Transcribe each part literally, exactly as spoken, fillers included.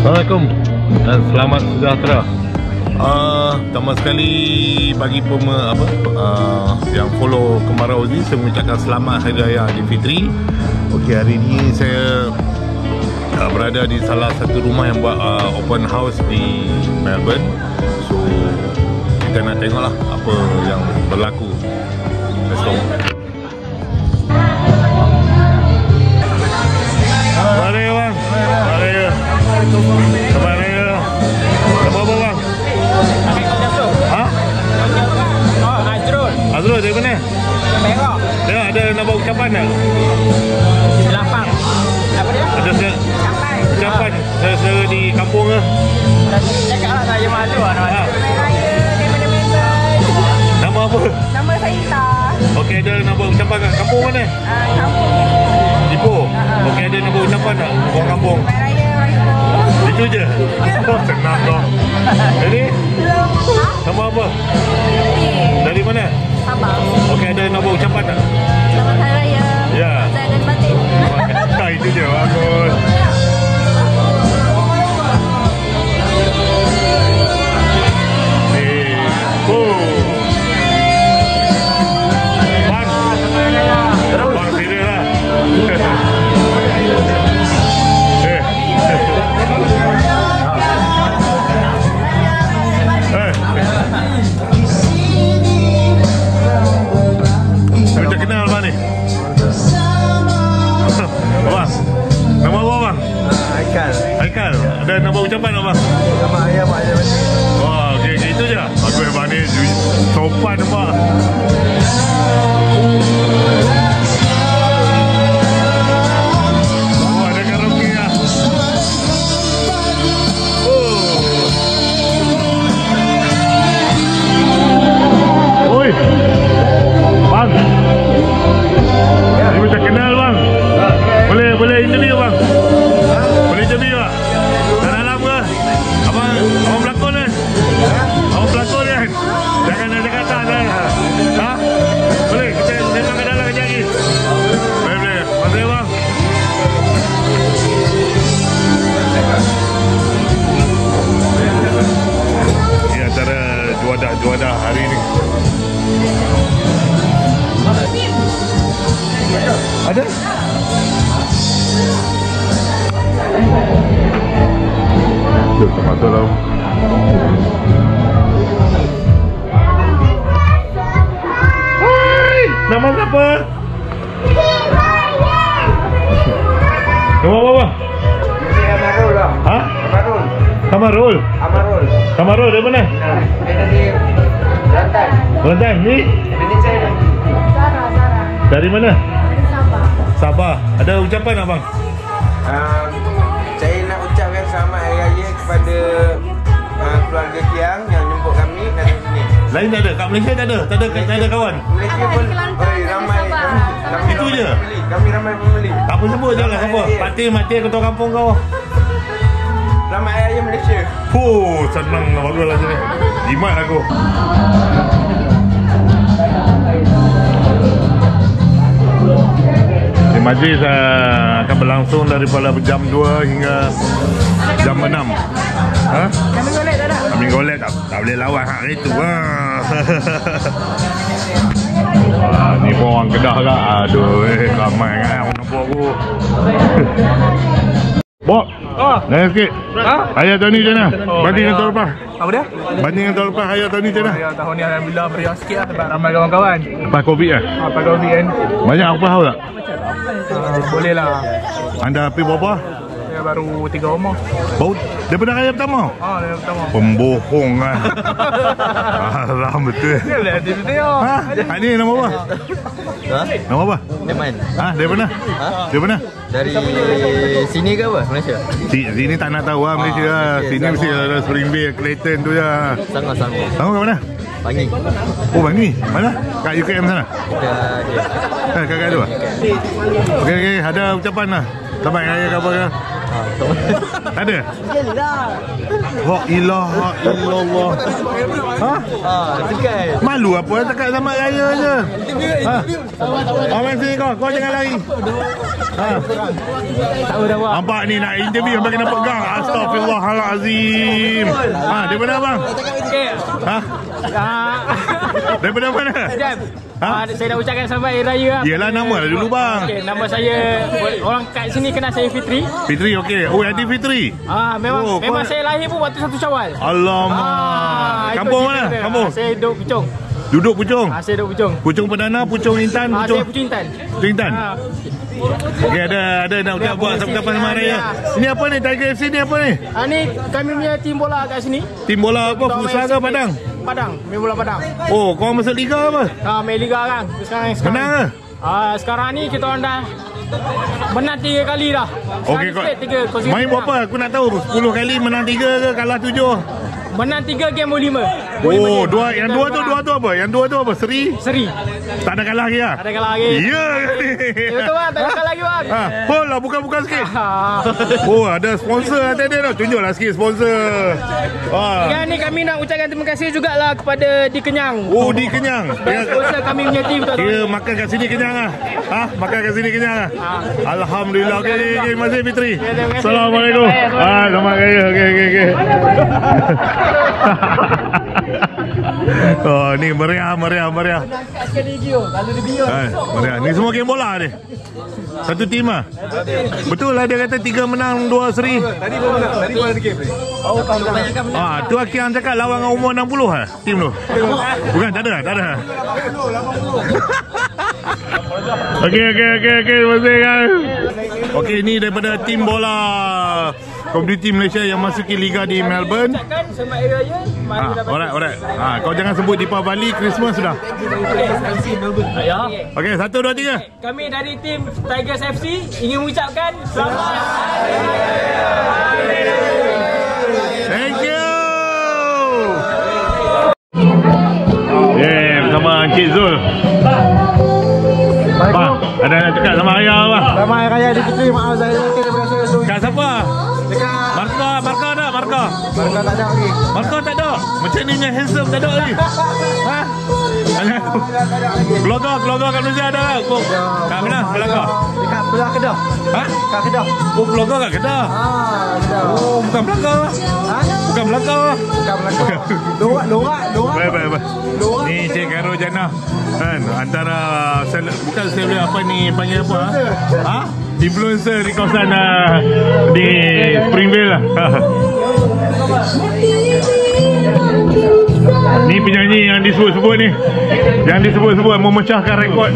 Assalamualaikum dan selamat sejahtera. Uh, pertama sekali bagi pema, apa, uh, yang follow Kemarau ni, saya mengucapkan selamat Hari Raya Aidilfitri. Okey, hari ini saya uh, berada di salah satu rumah yang buat uh, open house di Melbourne. So kita nak tengoklah apa yang berlaku. Let's go. Mari bang. Mari. Selamat Raya. Nama apa bang? Ha? Oh, Azrul. Azrul dari mana? Perak. Dia ada nama ucapan tak? Lapang. Apa dia? Ada se Capai. ucapan saudara di kampung ke? Cakap lah saya malu lah. Ha. Raya daripada Melbourne. Nama apa? Nama saya Ita. Okey, ada nama ucapan kat kampung mana? Uh, kampung Ipoh. Okey, ada nama ucapan tak? Orang kampung. Raya Raya. Itu je? Oh, senang dong. Jadi? Nama apa? Dari mana? Sabah. Okey, ada nama ucapan tak? Selamat Hari Raya. Ya. Zahid dan Batin. Nah, itu je. Bagus. Eh, oh. Bang. Bang, sini lah. Eh. Eh. Macam kenal bang ni? Abang, nama apa bang? Haikal. Haikal, ada nama ucapan tak bang? Nama ayah mak ayah mati. Wah, okey, okay, itu je. Bagus bang ni, sopan nampak. Oh, ada karaoke lah. Oh. Oi, bang. Ni macam kenal bang. Boleh, boleh interview bang. Boleh interview tak? Tak dalam ke? Abang, abang pelakon kan? Abang pelakon kan? Jangan ada kata kan? Ha? Boleh, kita memang kat dalam kejap lagi. Boleh, boleh. Masih bang. Ini antara juadah-juadah hari ni. Ada? Jom kita masuk lah. Hai! Nama siapa? Nama apa bang? Ini Amarul lah. Ha? Amarul. Kamarul? Amarul. Kamarul dari mana? Dia dari Kelantan. Kelantan? Ni? Ini saya. Zara, Zara. Dari mana? Dari Sabah. Sabah. Ada ucapan tak bang? Um, saya nak ucapkan selamat Hari Raya kepada uh, keluarga Kiang yang jemput kami datang sini. Lain tak ada? Kat Malaysia tak ada? Tak ada, tak ada kawan? Malaysia pun oi, ramai kami, kami Itu ramai je? pembeli. Kami ramai pembeli. Tak apa sebut je lah siapa? Pak Tim, Mak Tim, ketua kampung kau. Selamat Hari Raya Malaysia. Fuh, senang lah, bagus lah sini. Jimat aku. Di majlis uh, akan berlangsung daripada jam dua hingga jam enam. Ha? Kami golek tak ada? Kami golek tak, tak boleh lawan hak itu. Ha. Ah, ni pun orang Kedah kak. Aduh, eh, ramai kan orang nampak aku. Bok, Oh. naik sikit. Ha? Ayah tahun ni macam mana? Oh, Banding dengan ayah. tahun lepas. Apa dia? Banding dengan tahun lepas, ayah tahun ni macam mana? Ya, tahun ni alhamdulillah meriah sikit lah sebab ramai kawan-kawan. Lepas Covid lah. Apa Covid kan? Banyak apa hal tak? Uh, boleh lah. Anda pergi berapa? Saya baru tiga rumah. Bau daripada raya pertama? Ah, yang pertama. Pembohong kan. Alam betul. Dia lah dia betul. Ha? Ha, ni nama apa? Ha? Nama apa? Neman. Ha, dari mana? Ha? Dari mana? Dari sini ke apa? Malaysia? Si- Sini tak nak tahu lah Malaysia Ah, lah. Malaysia. Sini mesti ada Spring Bay, Clayton tu je. Sanggup-sanggup. Tahu kat mana? Panggil. Oh, Bangi. Mana? Kat U K M sana? Kita dia. Eh, kakak tu lah. Okey, okey. Ada ucapan lah. Selamat Hari Raya ke apa ke? Tak ada? La ilaha illallah. Ha? Ah, tekan. Malu apa dekat selamat raya je. Ha? Oh, main sini kau. Kau jangan lari. Ha? Nampak ni nak interview sampai kena pegang. Astaghfirullahalazim. Ha, daripada abang? Ha? Daripada mana? Sekejap. Ha? Ah, saya dah ucapkan selamat Hari Raya lah. Yelah, nama lah dulu bang. Okay, nama saya, orang kat sini kenal saya Fitri. Fitri, okey. Oh, Adi Fitri. Ah, memang Oh, memang kau- saya lahir pun waktu satu Syawal. Alamak. Ah, itu Kampung cerita mana? dia. Kampung? Ah, saya duduk Puchong. Duduk Puchong. Ah, saya duduk Puchong. Puchong Perdana, Puchong Intan, Ah, Puchong saya Puchong Intan. Puchong Intan. Ah, Okey, ada ada nak ucap buat sambutan selamat raya. Ini apa ni? Tiger F C ni apa ni? ah, ni kami punya tim bola kat sini. Tim bola apa? Futsal ke Padang? Padang, main bola Padang. Oh, kau masuk liga apa? Ah, main liga kan. Sekarang sekarang. Menang ke? Ah, sekarang ni kita orang dah menang tiga kali dah. Okey, kau tiga. main berapa? Aku nak tahu sepuluh kali menang tiga ke kalah tujuh? Menang tiga game boleh lima. Oh, dua yang dua tu dua tu apa? Yang dua tu apa? Seri? Seri. Tak ada kalah lagi ah? Tak ada kalah lagi. Ya ke ni? Eh, betul bang, tak ada kalah lagi bang. Ha, hold lah, buka-buka sikit. Ah. Oh, ada sponsor atas dia tau. Tunjuklah sikit sponsor. Wah. Yang ni kami nak ucapkan terima kasih jugalah kepada Di Kenyang. Oh, di Kenyang. Dan sponsor kami punya tim tu. Kira makan kat sini kenyang ah. Ha? Makan kat sini kenyang ah. Alhamdulillah. Okey, okey, okey. Terima kasih Fitri. terima kasih. Assalamualaikum. Ah, selamat raya. Okey, okey, okey. Oh, ni meriah, meriah, meriah. Ah, meriah. Ni semua game bola ni. Satu tim ah. Betul lah dia kata tiga menang, dua seri. Tadi baru menang. Tadi baru ada game. Oh, tak Ah, tu Akian cakap lawan dengan umur enam puluh ah tim tu. Bukan, tak ada, tak ada. Okey, okey, okey, okey, terima kasih kan. Okey, ni daripada tim bola Komuniti Malaysia yang masuki liga di Melbourne. Ucapkan selamat Hari Raya. Mari Ah, dapat. alright, alright. Ah, kau jangan sebut Deepavali, Christmas sudah. Ya. Okey, satu, dua, tiga. Kami dari tim Tigers F C ingin mengucapkan selamat Thank you. Yeah, bersama Encik Zul. Bang, ada nak cakap sama ayah bang? Selamat Hari Raya Aidilfitri. Maaf saya mungkin terima kasih untuk Kat siapa? dekat Marka, Marka tak? Marka? Marka tak ada lagi. Marka tak ada? Macam ni punya handsome tak ada lagi? Ha? Keluarga, keluarga kat Malaysia ada tak? Kau, kat mana? Keluarga? Dekat belah Kedah. Ha? Dekat Kedah. Oh, keluarga kat Kedah? Ah, Kedah. Oh, bukan Melaka? Ha? Bukan Melaka? Bukan Melaka. Lorak, lorak, lorak. Baik, baik, baik. Lorak. Ni Cik Khairul Jannah kan, antara sel, bukan seleb apa ni, panggil apa? Ha? Influencer di kawasan uh, di Springville lah. Ni penyanyi yang disebut-sebut ni, yang disebut-sebut memecahkan rekod.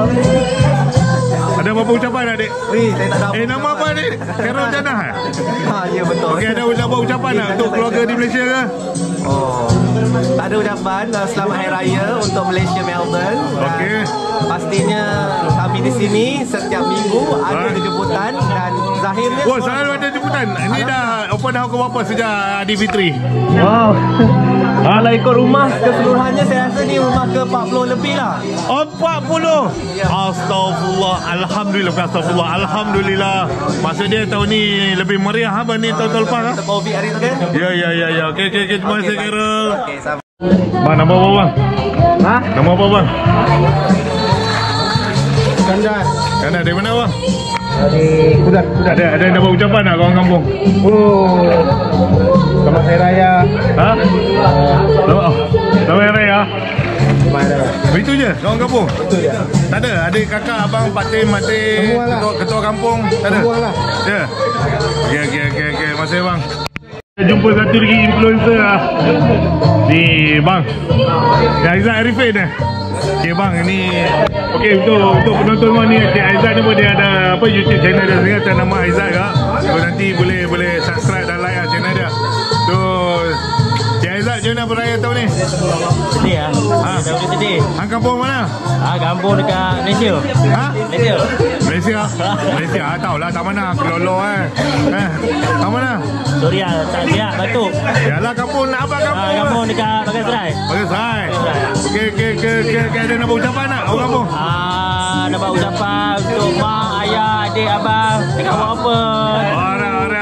Ada apa-apa ucapan adik? Weh, saya tak tahu. Eh, nama apa ni? Khairul Jannah eh? Ha, ya betul. Okey, ada apa ucapan tak untuk keluarga di Malaysia ke? Oh. Tak ada ucapan. uh, Selamat Hari Raya untuk Malaysia Melbourne. Dan Okey. pastinya kami di sini setiap minggu ada Ha? jemputan dan zahirnya Oh, selalu ada jemputan. Ini dah open house ke berapa sejak Adi Fitri? wow. Kalau ikut rumah keseluruhannya saya rasa ni rumah ke empat puluh lebih lah. empat puluh. Astagfirullah. Alhamdulillah. Bukan astagfirullah. Alhamdulillah. Maksud dia tahun ni lebih meriah apa ni tahun-tahun lepas ha? Covid hari tu kan? Ya, ya, ya, ya. Okey, okey, okey. Terima kasih, Khairul. Okey, sama. Bang, nama apa bang? Ha? Nama apa bang? Kandan. Kan dari mana bang? Dari sudah sudah. Ada ada nama ucapan tak kawan kampung? Oh. Selamat Hari Raya. Ha? Selamat oh. Selamat Hari Raya. Selamat Hari Raya. Begitu je kawan kampung? Betul ya. Tak ada? Adik kakak, abang, pak tim, mak tim, Semua lah. ketua, ketua kampung? Tak ada? Semua lah. Ya? Okey, okey, okey, okey. Terima kasih bang. Jumpa satu lagi influencer lah. Ni bang. Ya, Aizat Arifin eh. Okey bang, ini okey untuk untuk penonton kau ni, Cik Aizat ni pun dia ada apa YouTube channel dia sendiri atas nama Aizat ke. So nanti boleh boleh subscribe dan like lah channel dia. So Cik Aizat macam mana beraya tahun ni? Sedih lah. Ha? Dah boleh sedih. Hang kampung mana? Ah, kampung dekat Malaysia. Ha? Malaysia. Malaysia. Malaysia ah, tahulah tak mana Kelolo eh. Eh, tak mana? Suria, tak siap, batuk. Yalah kampung nak apa kampung? Ah, kampung dekat Bagan Serai. Okey, sai. Okey, okey, okey, okey, okey, ada nak ucapan tak orang kampung? Ah, dapat ucapan untuk mak, ayah, adik, abang. Dekat buat apa? Alright, alright,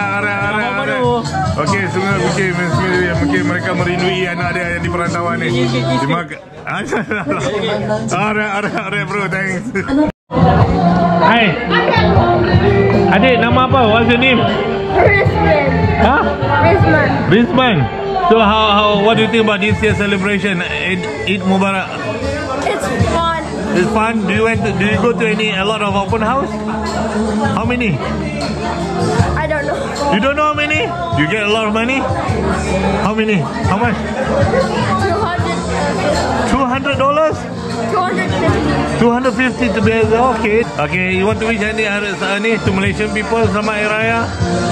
Okey, semua mungkin, mungkin mereka merindui anak dia yang di perantauan ni. Terima kasih. Alright, alright, alright bro, thanks. Hai. Adik, nama apa? What's your name? Rizman. Huh? Rizman. Rizman. So how, how what do you think about this year's celebration? Eid, Eid Mubarak. It's fun. It's fun. Do you went to, do you go to any a lot of open house? How many? I don't know. You don't know how many? You get a lot of money? How many? How much? Two hundred dollars. two hundred fifty. Two hundred fifty to be okay. Okay, you want to wish any any to Malaysian people Selamat Hari Raya?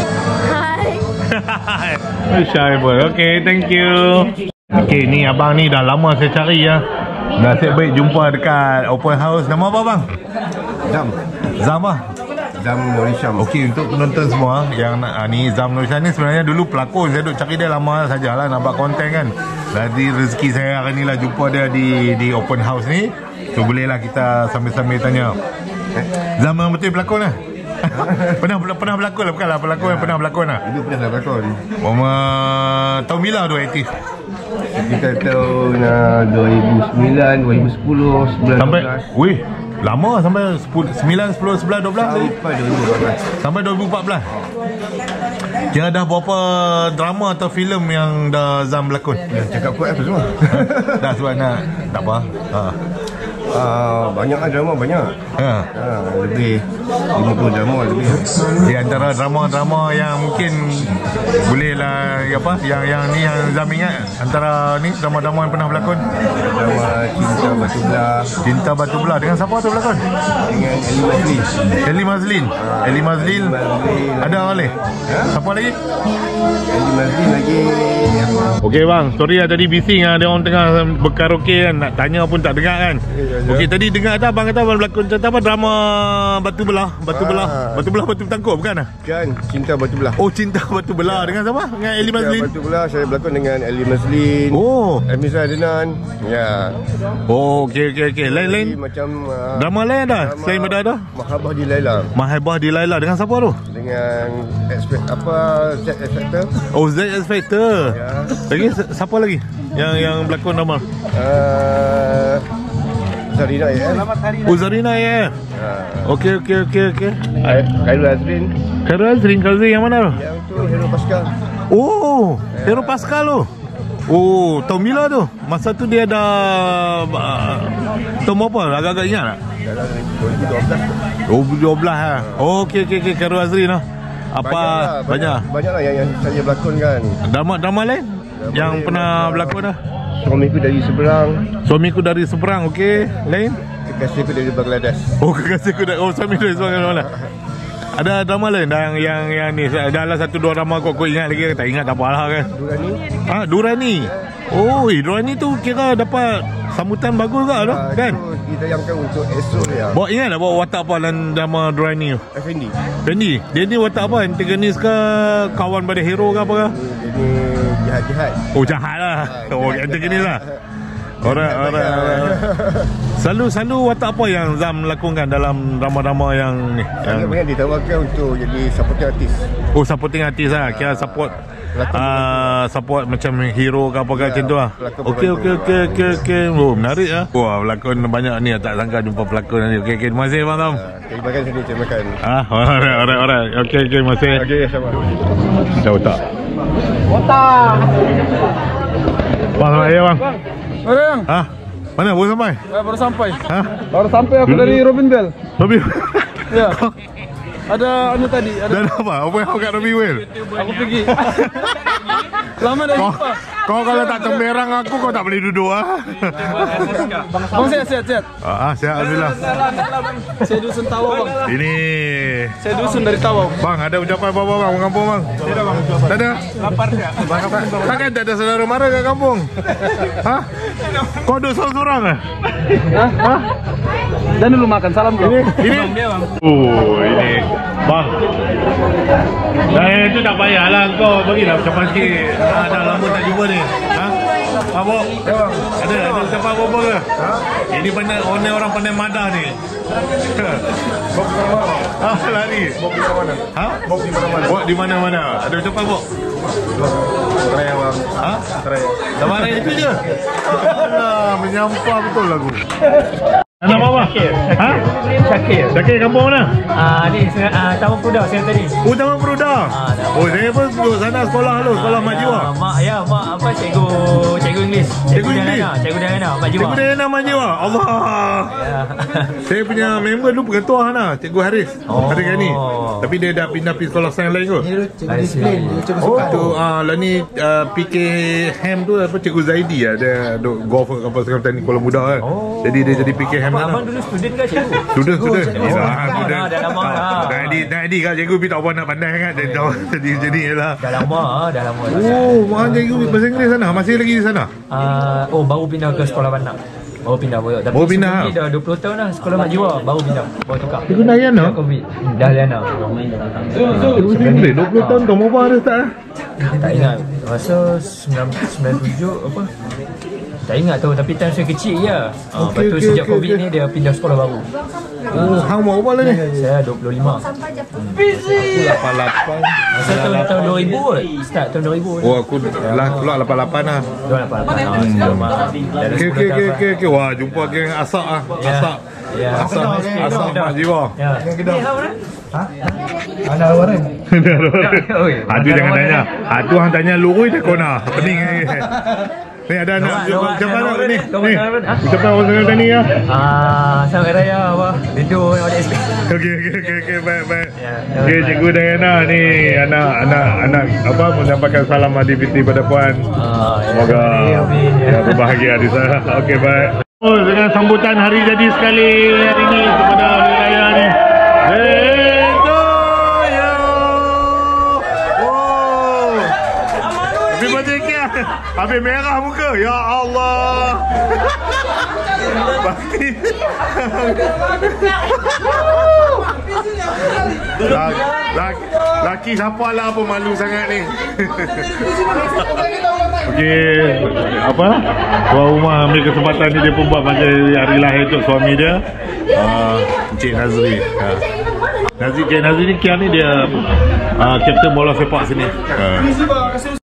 Hi. Shy boy. Okay, thank you. Okay, ni abang ni dah lama saya cari ya. Nasib baik jumpa dekat open house. Nama apa bang? Zam. Zam ah. Zam Norisham. Okey, untuk penonton semua yang nak, ah, ni Zam Norisham ni sebenarnya dulu pelakon. Saya duk cari dia lama sajalah nak buat konten kan. Jadi rezeki saya hari ni lah jumpa dia di di open house ni. So bolehlah kita sambil-sambil tanya. Zam yang betul pelakon lah. pernah pernah berlakon lah, bukanlah pelakon yang pernah berlakon lah. Itu pernah berlakon. Mama tahun bila tu aktif? Kita tahun uh, dua ribu sembilan, dua ribu sepuluh, sebelas, Sampai dua belas. wih, lama sampai sembilan, sepuluh, sebelas, dua belas tadi. Sampai dua ribu empat belas. Sampai dua ribu empat belas. Kira dah berapa drama atau filem yang dah Zam berlakon? Ya, cakap kuat apa semua. Dah sebab nak tak apa. Ha. Uh, banyak lah drama, banyak. Ha. Uh, lebih lima puluh drama lebih. Di antara drama-drama yang mungkin bolehlah apa yang yang ni yang Zam ingat antara ni drama-drama yang pernah berlakon. Drama Cinta Batu Belah Cinta Batu Belah dengan siapa tu berlakon? dengan Ellie Mazlin. Ellie Mazlin. Ellie Mazlin. Ada orang lain? Siapa lagi? Ellie Mazlin lagi. Okey bang, sorry lah tadi bising lah. Dia orang tengah berkaraoke kan. Nak tanya pun tak dengar kan. Okey, tadi dengar tak abang kata abang berlakon cerita apa? Drama Batu Belah. Batu Ah. Belah. Batu Belah Batu Bertangkup bukan lah? Kan Cinta Batu Belah. Oh, Cinta Batu Belah. Dengan siapa? Dengan Ellie Cinta Mazlin. Batu Belah saya berlakon dengan Ellie Mazlin. Oh. Amiza Adenan. Ya. Oh, okey okey okey. Lain-lain. Jadi macam uh, Drama lain dah. Selain pada ada. Mahabah di Laila Mahabah di Laila dengan siapa tu? dengan expect apa Z X Factor. Oh, Z X Factor. Ya. Lagi si- siapa lagi? Yang yang berlakon drama. Uh, Zarina ya. Oh, Zarina ya. Uh, Okey okey okey okey. Khairul Azrin Khairul Azrin, Khairul Azrin yang mana tu? yang tu Hero Pascal. Oh, Hero Pascal tu. Oh, tahun bila tu? Masa tu dia dah uh, tahun berapa? Agak-agak ingat tak? Dalam dua ribu dua belas. dua ribu dua belas ha. Oh, okey okey okey, Khairul Azrin lah. Apa Banyaklah, banyak? banyak banyaklah yang, yang saya berlakon kan. Drama-drama lain yang lain pernah macam- berlakon dah? Suamiku dari seberang, Suamiku dari seberang, okey. Lain? kekasihku dari Bangladesh. Oh, kekasihku dari oh suami dari seberang mana? Ada drama lain yang yang yang ni adalah satu dua drama kau kau ingat lagi tak ingat tak apalah kan. Durani. Ah, Durani. Oh, eh, Durani tu kira dapat sambutan bagus juga tu Ah, kan? itu ditayangkan untuk esok dia. Bawa ingat tak bawa watak apa dalam drama Durani tu? Effendi. Fendi, dia ni watak apa? Antagonis ke kawan pada hero ke apa ke? Ini jahat-jahat. Oh, jahat lah. Oh, jahat, antagonis jahat. lah. Alright, alright, alright. Selalu selalu watak apa yang Zam lakonkan dalam drama-drama yang ni? Yang Banyak ditawarkan untuk jadi supporting artis. oh, supporting artis lah. Kira support pelakon uh, support macam hero ke apa ke Ya, macam tu lah. pelakon Okey okey pembantu. okey okey okey. Oh, menarik ah. Wah, pelakon banyak ni tak sangka jumpa pelakon ni. Okey okey, terima kasih bang Zam. Ah, Cari makan sini, cari makan. Ah, alright alright alright. Okey okey, terima kasih. Okey, sama. Dah otak. Bang, selamat ya bang. Mana yang? Ah, mana baru sampai? Eh, baru sampai. Ha? Baru sampai aku dari Robin Bell. Robbie. Ya. Ada anu tadi, ada Dan apa? Apa yang kau kat Robbie Will? aku pergi. Lama dah Kau, jumpa. kau kalau tak temberang aku, kau tak boleh duduk ah. Bang sihat sihat sihat. Ah, siap alhamdulillah. Saya dusun Tawau bang. Ini Saya dusun dari Tawau. bang, ada ucapan apa-apa bang orang kampung bang? Tidak bang. Tak ada? Lapar ya. Takkan tak ada saudara mara kat kampung? Ha? Kau duduk seorang-seorang ah? Hah? Hah? Dan dulu makan salam bro. Ini? Ini? Oh, ini. Bang. Dah itu tak payahlah kau bagilah ucapan sikit. Ah, dah lama tak jumpa ni. Ha? Ha, Bob? Ada, ada ucapan apa-apa ke? Ha? Ini pandai, orang orang pandai madah ni. Bob di mana-mana. Ah, lari. Bob di mana-mana. Ha? Bob di mana-mana. Bob di mana-mana. Ada ucapan, Bob? Terai bang. Ha? Terai. Dah marah itu je. Alah, menyampah betul lagu. Nama apa? Ha? Syakir. Syakir kampung mana? Ah, ni uh, Taman Peruda saya tadi. Oh, Taman Peruda. Oh, saya pun duduk sana sekolah dulu, sekolah Mak Jiwa. Mak ya, mak apa cikgu cikgu Inggeris. Cikgu Inggeris. Cikgu Dayana, Mak Jiwa. Cikgu Dayana Mak Jiwa. Allah. Ya. Saya punya member dulu ketua Hana, Cikgu Haris. Oh. Hari ni. Tapi dia dah pindah pergi sekolah sains lain kot. Cikgu disiplin. Cikgu Oh, sukan. tu ah lah ni uh, P K Ham tu apa Cikgu Zaidi ah, dia duk golf kat kapal sekarang petani Kuala Muda kan. Oh. Jadi dia jadi P K Ham Abang, sana. abang dulu student ke cikgu? Sudah, sudah. cikgu. Dah, Oh, sudah. dah lama dah. Dah edit, dah edit kat cikgu tapi tak apa nak pandai kan. Jadi jadi jadi lah. Dah lama, ah, dah lama. Oh, mana cikgu bahasa Inggeris sana? Masih lagi di sana? Ah, oh baru pindah ke sekolah Bandar. Baru pindah baru. Tapi Baru pindah, sebelum ni dah dua puluh tahun dah sekolah Mak Jiwa, baru pindah. Baru tukar. Cikgu Dayana? Dah Covid. Hmm, dah Dayana. Cikgu Inggeris dua puluh tahun kamu apa ada tak? Tak ingat. Rasa sembilan sembilan tujuh apa? Tak ingat tu, tapi time saya kecil je. Ah, Okey, lepas tu okey, sejak okey, Covid okey. ni dia pindah sekolah baru. Oh, hang mau apa lah ni? Saya dua puluh lima. lapan lapan. Masa tahun tahun dua ribu kot. Start tahun dua ribu. Oh, aku lah keluar lapan lapan lah. dua lapan lapan. Ah, sebelum ah. Dah ada Okey, sepuluh okey, okey, tahun. okey, okey. Wah, jumpa geng Asak ah. Ya. Asak. Ya. Asak, Asak Mak Jiwa. Ya. Ada orang. Oi. Aduh jangan tanya. Aduh hang tanya lurus dah kona. Pening ni. Ni ada anak macam mana ni? Ni. Ucapan orang sana tadi ya. Ah, selamat raya apa? Rindu dengan S P. Okey okey okey okey baik baik. Ya. Okey Cikgu Dayana ni anak anak anak apa menyampaikan salam Adi Fitri pada puan. Ah, ya. Semoga Amin. ya, berbahagia di sana. Okey baik. Oh, dengan sambutan hari jadi sekali hari ini kepada hari raya ni. Hello yo. Oh. Happy birthday Kia. Habis merah muka. Ya Allah. Pasti. Laki, laki, laki siapa lah apa malu sangat ni. Okey, apa? Tuan rumah ambil kesempatan ni dia pun buat bagi hari lahir untuk suami dia. Uh, Encik Nazri. Uh. Nazri, Encik Nazri ni Kia ni dia uh, kapten bola sepak sini. Uh.